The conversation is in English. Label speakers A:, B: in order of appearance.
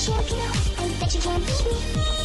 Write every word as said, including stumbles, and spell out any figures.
A: can't, you know, and that you can't beat me.